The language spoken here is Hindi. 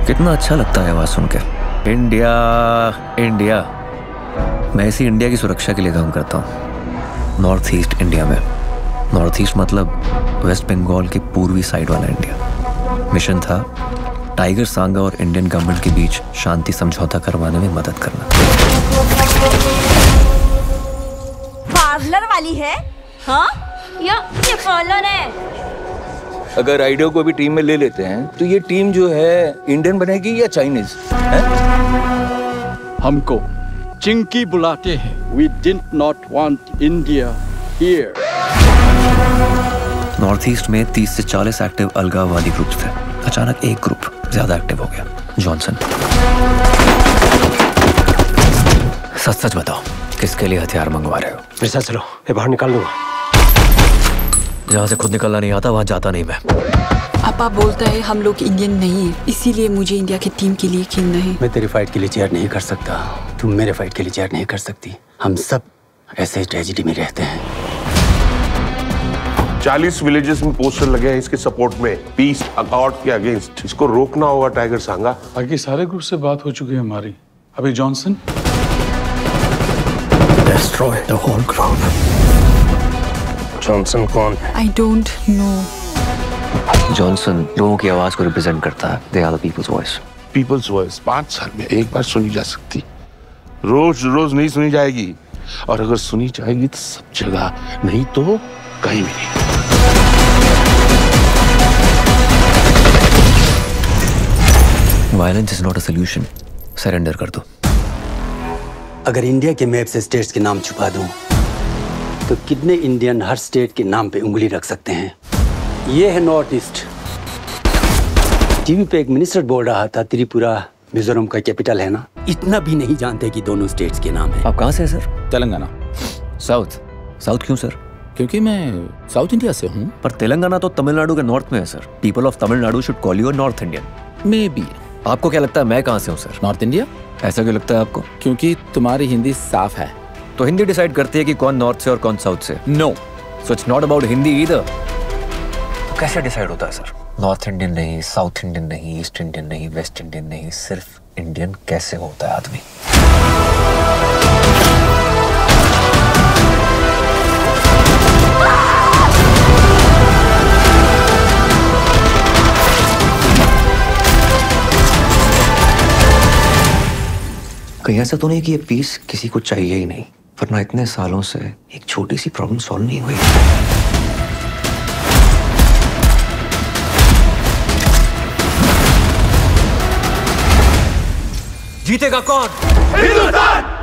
कितना अच्छा लगता है आवाज सुन के। India India. मैं इसी इंडिया की सुरक्षा के लिए काम करता हूँ। नॉर्थ ईस्ट इंडिया में। नॉर्थ ईस्ट मतलब वेस्ट बंगाल के पूर्वी साइड वाला इंडिया। मिशन था टाइगर सांगा और इंडियन गवर्नमेंट के बीच शांति समझौता करवाने में मदद करना। पार्लर वाली है? हाँ? या ये पार्लर है? अगर आइडियो को भी टीम में ले लेते हैं तो ये टीम जो है इंडियन बनेगी या चाइनीज? हमको चिंकी बुलाते हैं। We did not want India here. North east में 30 से 40 एक्टिव अलगाववादी ग्रुप्स थे। अचानक एक ग्रुप ज्यादा एक्टिव हो गया, जॉनसन। सच सच बताओ, किसके लिए हथियार मंगवा रहे हो? मेरे साथ चलो, मैं बाहर निकाल लूंगा। जहाँ से खुद निकलना नहीं आता वहाँ जाता नहीं मैं। पापा बोलता है हम लोग इंडियन नहीं है, इसीलिए मुझे इंडिया की टीम के लिए खेलना है। मैं तेरी फाइट के लिए चेयर नहीं कर सकता, तुम मेरे फाइट के लिए चेयर नहीं कर सकती। हम सब ऐसे ट्रेजेडी में रहते हैं। 40 विलेजेस में पोस्टर लगे हैं इसके सपोर्ट में, पीस अकॉर्ड के अगेंस्ट। इसको रोकना होगा टाइगर सांगा। बाकी सारे ग्रुप से बात हो चुकी है हमारी। अभी Johnson. Destroy the whole group. Johnson कौन? I don't know. जॉनसन लोगों की आवाज को रिप्रेजेंट करता है। They are the people's voice. People's voice 5 साल में एक बार सुनी जा सकती, रोज रोज नहीं सुनी जाएगी। और अगर सुनी जाएगी तो सब जगह, नहीं तो कहीं भी नहीं। Violence is not a solution. Surrender कर दो। अगर इंडिया के मैप से स्टेट्स के नाम छुपा दूं, तो कितने इंडियन हर स्टेट के नाम पे उंगली रख सकते हैं? ये है नॉर्थ ईस्ट। टीवी पे एक मिनिस्टर बोल रहा था त्रिपुरा मिजोरम का कैपिटल है ना। इतना भी नहीं जानते कि दोनों स्टेट्स के नाम है। आप कहाँ से हैं सर? तेलंगाना। साउथ। साउथ क्यों सर? क्योंकि मैं साउथ इंडिया से हूँ। पर तेलंगाना तो तमिलनाडु के नॉर्थ में है sir. People of Tamil Nadu should call you north Indian. Maybe. आपको क्या लगता है मैं कहाँ से हूँ सर? North India. ऐसा क्यों लगता है आपको? क्योंकि तुम्हारी हिंदी साफ है। तो हिंदी डिसाइड करती है कि कौन नॉर्थ से और कौन साउथ से? No. So it's not about Hindi either. तो कैसे डिसाइड होता है सर? नॉर्थ इंडियन नहीं, साउथ इंडियन नहीं, ईस्ट इंडियन नहीं, वेस्ट इंडियन नहीं, सिर्फ इंडियन कैसे होता है आदमी? कहीं ऐसा तो नहीं कि ये पीस किसी को चाहिए ही नहीं, वरना इतने सालों से एक छोटी सी प्रॉब्लम सॉल्व नहीं हुई। जीतेगा कौन? हिंदुस्तान।